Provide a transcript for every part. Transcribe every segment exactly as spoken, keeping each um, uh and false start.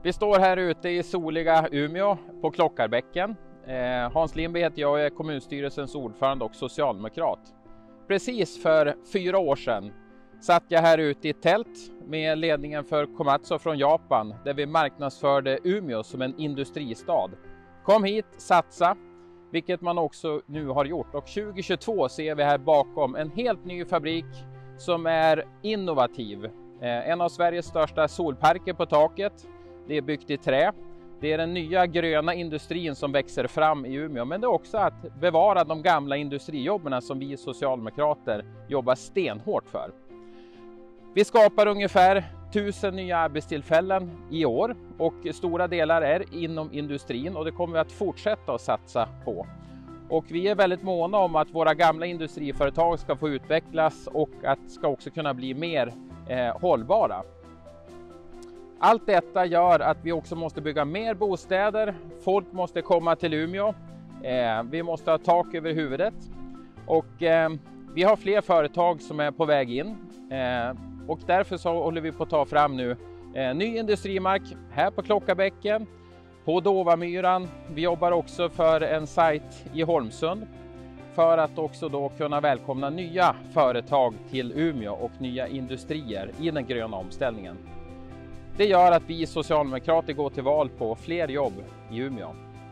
Vi står här ute i soliga Umeå på Klockarbäcken. Eh, Hans Lindberg heter jag och är kommunstyrelsens ordförande och socialdemokrat. Precis för fyra år sedan satt jag här ute i ett tält med ledningen för Komatsu från Japan där vi marknadsförde Umeå som en industristad. Kom hit, satsa, vilket man också nu har gjort. Och tjugo tjugotvå ser vi här bakom en helt ny fabrik som är innovativ. Eh, en av Sveriges största solparker på taket. Det är byggt i trä. Det är den nya gröna industrin som växer fram i Umeå. Men det är också att bevara de gamla industrijobben som vi socialdemokrater jobbar stenhårt för. Vi skapar ungefär tusen nya arbetstillfällen i år och stora delar är inom industrin och det kommer vi att fortsätta att satsa på. Och vi är väldigt måna om att våra gamla industriföretag ska få utvecklas och att ska också kunna bli mer eh, hållbara. Allt detta gör att vi också måste bygga mer bostäder, folk måste komma till Umeå, eh, vi måste ha tak över huvudet och eh, vi har fler företag som är på väg in eh, och därför så håller vi på att ta fram nu eh, ny industrimark här på Klockarbäcken, på Dovamyran. Vi jobbar också för en sajt i Holmsund för att också då kunna välkomna nya företag till Umeå och nya industrier i den gröna omställningen. Det gör att vi socialdemokrater går till val på fler jobb i Umeå.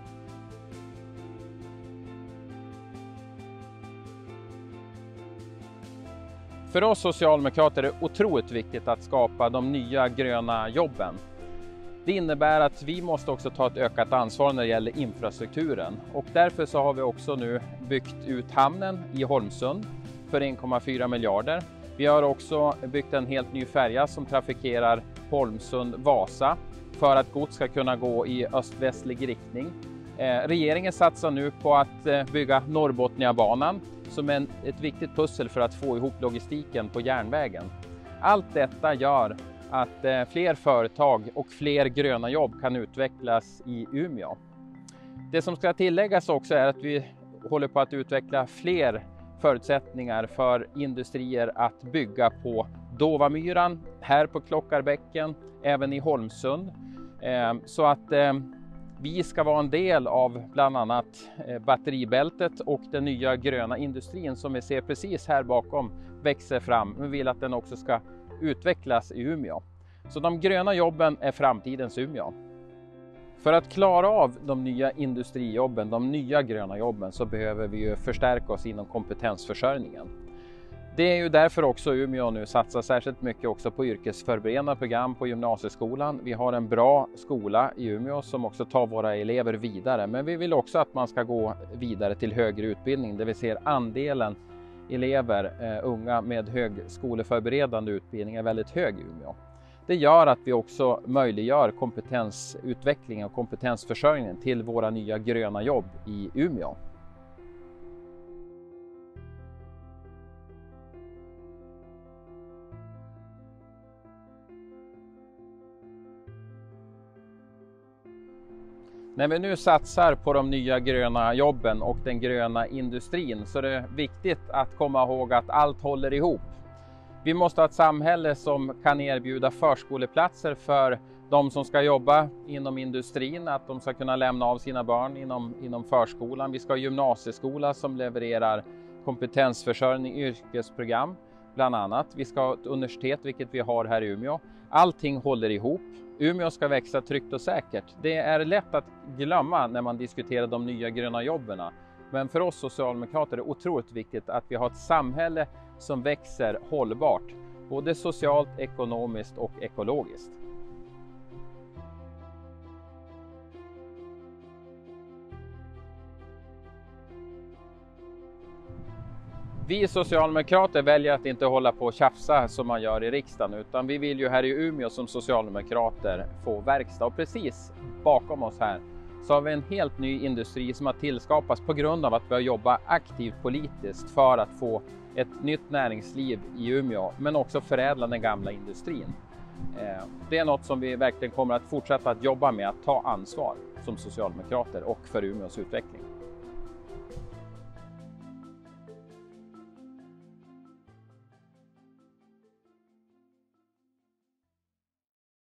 För oss socialdemokrater är det otroligt viktigt att skapa de nya gröna jobben. Det innebär att vi måste också ta ett ökat ansvar när det gäller infrastrukturen. Och därför så har vi också nu byggt ut hamnen i Holmsund för en komma fyra miljarder. Vi har också byggt en helt ny färja som trafikerar Holmsund-Vasa för att gods ska kunna gå i öst-västlig riktning. Eh, regeringen satsar nu på att eh, bygga Norrbotniabanan som är en, ett viktigt pussel för att få ihop logistiken på järnvägen. Allt detta gör att eh, fler företag och fler gröna jobb kan utvecklas i Umeå. Det som ska tilläggas också är att vi håller på att utveckla fler förutsättningar för industrier att bygga på Dovamyran, här på Klockarbäcken, även i Holmsund. Eh, så att eh, vi ska vara en del av bland annat eh, batteribältet och den nya gröna industrin som vi ser precis här bakom växer fram. Vi vill att den också ska utvecklas i Umeå. Så de gröna jobben är framtidens Umeå. För att klara av de nya industrijobben, de nya gröna jobben, så behöver vi ju förstärka oss inom kompetensförsörjningen. Det är ju därför också Umeå nu satsar särskilt mycket också på yrkesförberedande program på gymnasieskolan. Vi har en bra skola i Umeå som också tar våra elever vidare. Men vi vill också att man ska gå vidare till högre utbildning där vi ser andelen elever, eh, unga med högskoleförberedande utbildning är väldigt hög i Umeå. Det gör att vi också möjliggör kompetensutveckling och kompetensförsörjning till våra nya gröna jobb i Umeå. När vi nu satsar på de nya gröna jobben och den gröna industrin så är det viktigt att komma ihåg att allt håller ihop. Vi måste ha ett samhälle som kan erbjuda förskoleplatser för de som ska jobba inom industrin, att de ska kunna lämna av sina barn inom, inom förskolan. Vi ska ha gymnasieskola som levererar kompetensförsörjning, yrkesprogram bland annat. Vi ska ha ett universitet, vilket vi har här i Umeå. Allting håller ihop. Umeå ska växa tryggt och säkert. Det är lätt att glömma när man diskuterar de nya gröna jobben. Men för oss socialdemokrater är det otroligt viktigt att vi har ett samhälle som växer hållbart, både socialt, ekonomiskt och ekologiskt. Vi socialdemokrater väljer att inte hålla på och tjafsa som man gör i riksdagen, utan vi vill ju här i Umeå som socialdemokrater få verkstad. Och precis bakom oss här så har vi en helt ny industri som har tillskapats på grund av att vi har jobbat aktivt politiskt för att få ett nytt näringsliv i Umeå, men också förädla den gamla industrin. Det är något som vi verkligen kommer att fortsätta att jobba med, att ta ansvar som socialdemokrater och för Umeås utveckling.